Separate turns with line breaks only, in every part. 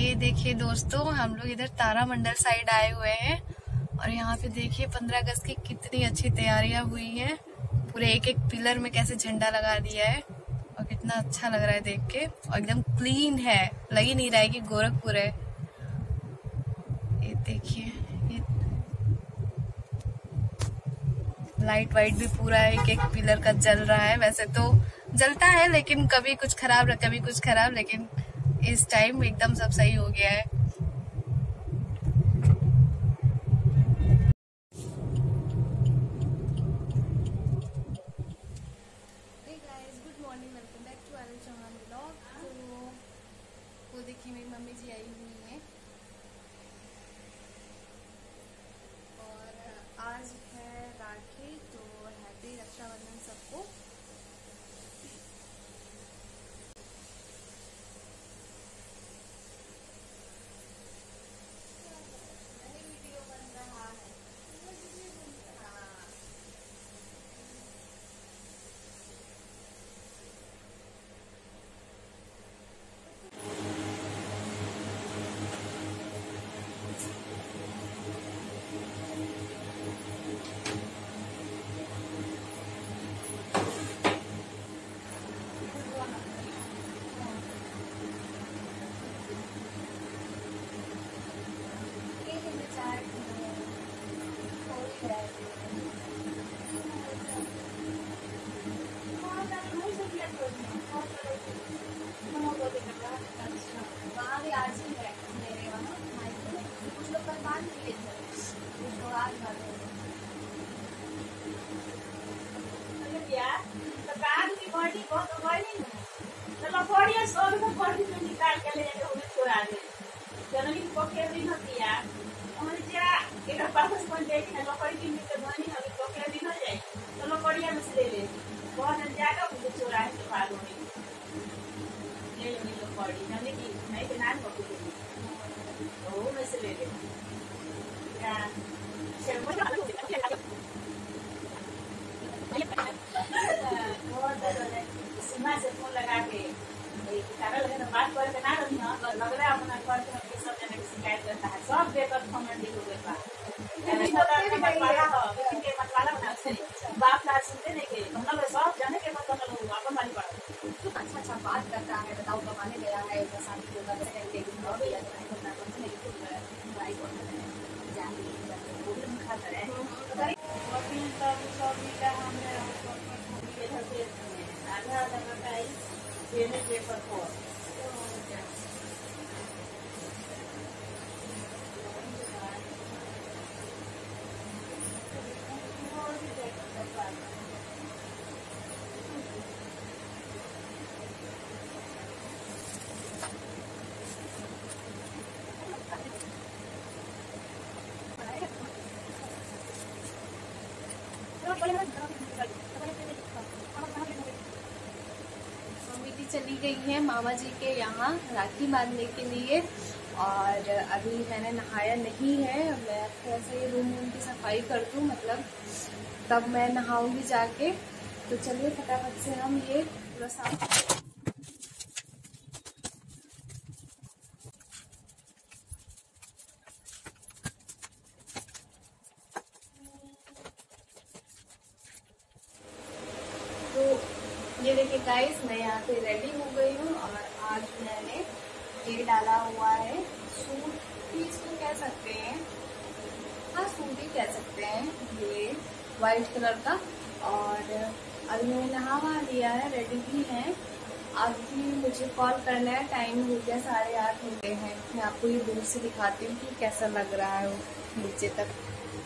ये देखिए दोस्तों, हम लोग इधर तारामंडल साइड आए हुए हैं और यहाँ पे देखिए 15 अगस्त की कितनी अच्छी तैयारियां हुई हैं। पूरे एक एक पिलर में कैसे झंडा लगा दिया है और कितना अच्छा लग रहा है देख के। और एकदम क्लीन है, लग ही नहीं रहा है कि गोरखपुर है। ये देखिए, ये लाइट वाइट भी पूरा एक एक पिलर का जल रहा है। वैसे तो जलता है लेकिन कभी कुछ खराब कभी कुछ खराब, लेकिन इस टाइम एकदम सब सही हो गया है। Good morning, welcome back to RL Chauhan blog. तो देखिए मेरी मम्मी जी आई हुई हैं और आज है राखी, तो हैप्पी रक्षाबंधन सबको।
निकाल के ले छोड़ा दे जननी पोखे दिन होतिया हमने जरा एक पास बन जाए कि लकड़ी की मिल बनी हम पोखे दिन हो जाए तो लकड़िया में से ले बहुत ज्यादा मुझे चोरा है के बाद में ले ले लकड़ी हमने की नहीं के नाम पकड़ तो में से ले या से सीमा से फोन लगा के बात करके ना रही लगला अपना कर के सब जने की शिकायत करता है, सब बेकर कमेंट हो गया बाप ला सुनते नहीं के हम लोग सब जाने के मतलब लोग अपन वाली बात अच्छा बात करता है। बताओ कमाने गया है उसका शादी होगा तो कहीं लेकिन और भी जाता है अपना कौन से नहीं कुछ भाई कौन है जाने वो भी खाता है और फिर सब का हमने इधर से आधा आधा बताई देने पेपर को
चली गई है मामा जी के यहाँ राखी बांधने के लिए और अभी मैंने नहाया नहीं है। मैं थोड़ा सा ये रूम की सफाई कर दूँ, मतलब तब मैं नहाऊंगी जाके। तो चलिए फटाफट से हम ये पूरा साफ ये देखिए गाइस, मैं यहाँ पे रेडी हो गई हूँ और आज मैंने ये डाला हुआ है सूट भी इसको कह सकते हैं, हाँ सूट ही कह सकते हैं, ये वाइट कलर का। और अभी मैंने नहा लिया है, रेडी भी है। अभी मुझे कॉल करना है, टाइम हो गया 8:30 हो गए हैं। मैं आपको ये दूर से दिखाती हूँ कि कैसा लग रहा है वो नीचे तक।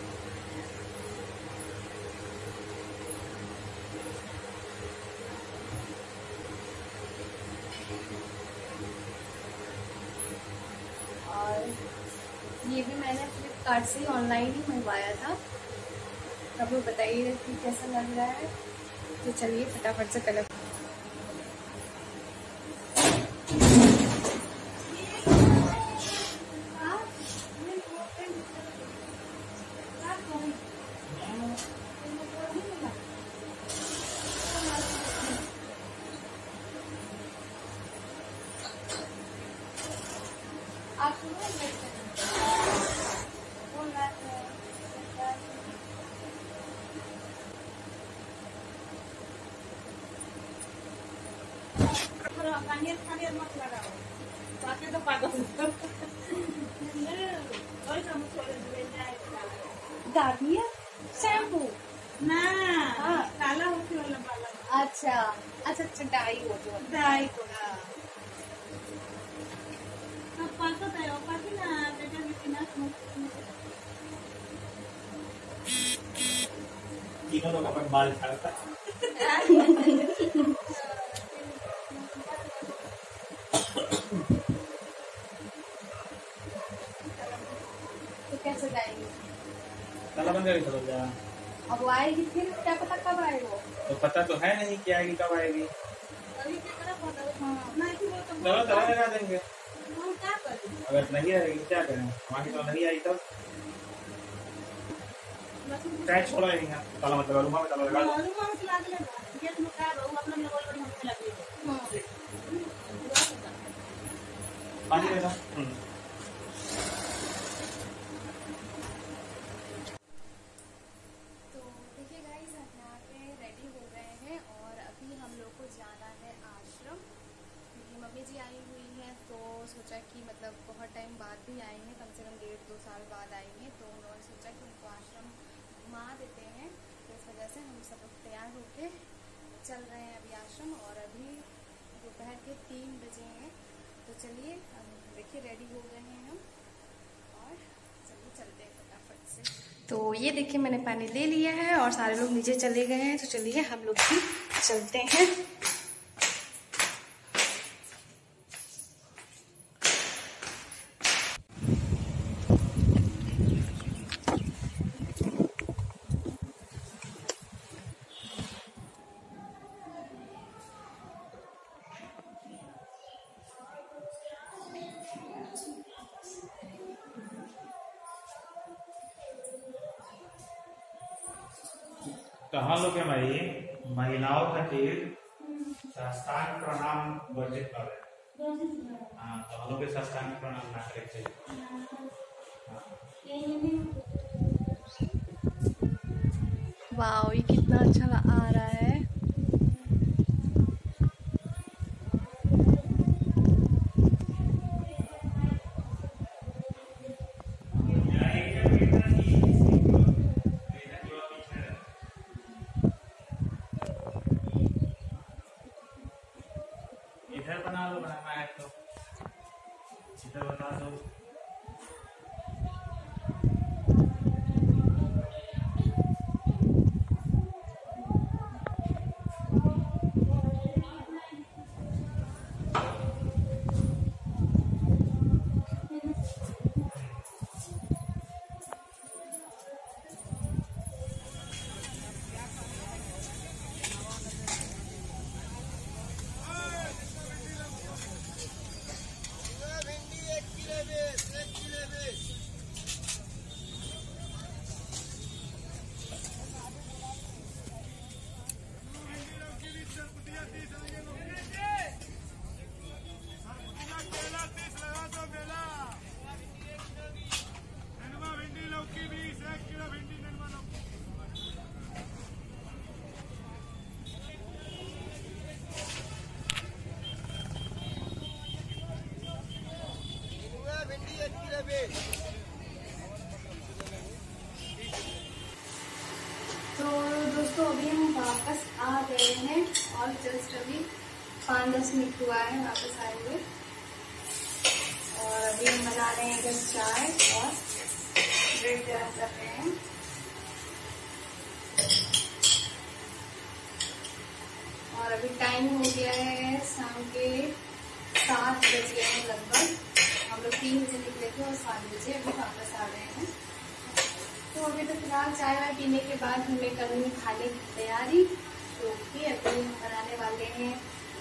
ये भी मैंने फ्लिपकार्ट से ऑनलाइन ही मंगवाया था। अब वो बताइए कि कैसा लग रहा है। तो चलिए फटाफट से कलर आप सुनो बोल रहा है
खाने मत लगाओ, बाकी तो पागल
गार्नियर शैम्पू
ना।
हाँ।
काला होती वाला वाला।
अच्छा अच्छा अच्छा डाई हो जो
डाई को अब पागल है और पागल ना बेटा बिना
तीनों का अपन बाल छाड़ता
तो कैसे जाएंगे?
ताला बंद करके चलो जा।
अब वो आएगी फिर क्या पता कब आए वो।
तो पता तो है नहीं कि आएगी कब आएगी। चलो ताला लगा देंगे। अगर नहीं आएगी क्या करें? हमारी तो नहीं आई तब क्या छोड़ा ही नहीं। ताला मत लगा, रूम में ताला लगा दो। पानी लेना।
तो देखिए गाइस हम यहाँ पे रेडी हो गए हैं और अभी हम लोग को जाना है आश्रम, क्योंकि मम्मी जी आई हुई हैं तो सोचा कि मतलब बहुत टाइम बाद भी आई हैं, कम से कम 1.5-2 साल बाद आई हैं, तो उन्होंने सोचा कि उनको आश्रम घुमा देते हैं। तो इस वजह से हम सब लोग तैयार होके चल रहे हैं अभी आश्रम और अभी दोपहर के 3 बजे हैं। तो चलिए देखिए रेडी हो गए हैं हम और चलिए चलते हैं फटाफट से। तो ये देखिए मैंने पानी ले लिया है और सारे लोग नीचे चले गए हैं, तो चलिए हम लोग भी चलते हैं।
तो हम लोग हमारी महिलाओं खातिर साष्टांग प्रणाम वर्जित कर रहे हैं। हाँ, तो हम लोग के साष्टांग प्रणाम ना करे चाहिए।
वाओ ये कितना अच्छा आ रहा है।
इधर बना लो, बनाना है तो इधर बना दो।
तो दोस्तों अभी हम वापस आ गए हैं और जस्ट अभी 5-10 मिनट हुआ है वापस आए हुए और अभी हम बना रहे हैं इधर चाय और ब्रेड गर्म कर रहे हैं। और अभी टाइम हो गया है शाम के 7 बज गए हैं लगभग। हम लोग 3 बजे निकले थे और 7 बजे अभी वापस आ गए हैं। तो अभी तो फिलहाल चाय वाय पीने के बाद हमें करनी खाने की तैयारी, जो कि अभी हम बनाने वाले हैं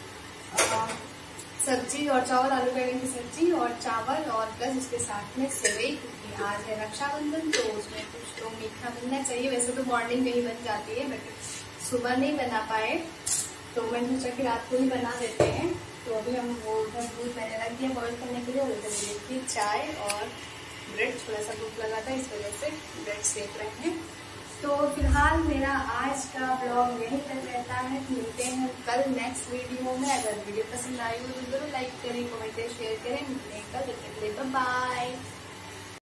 सब्जी और चावल, आलू बैंगन की सब्जी और चावल और प्लस उसके साथ में सेवई, क्योंकि आज है रक्षाबंधन तो उसमें कुछ तो मीठा बनना चाहिए। वैसे तो मॉर्निंग में ही बन जाती है बट सुबह नहीं बना पाए तो मैंने सोचा कि रात को ही बना देते हैं। तो अभी हम वो उधर दूध मैंने रख दिया बॉईल करने के लिए और इधर ले ली चाय और ब्रेड। थोड़ा सा भूख लगा था इस वजह से ब्रेड सेक रहे हैं। तो फिलहाल मेरा आज का ब्लॉग यहीं तक रहता है। मिलते हैं कल नेक्स्ट वीडियो में। अगर वीडियो पसंद आई हो तो जरूर लाइक करें, कमेंट करें, शेयर करें। मिलते हैं कल, तब तक के लिए बाय बाय।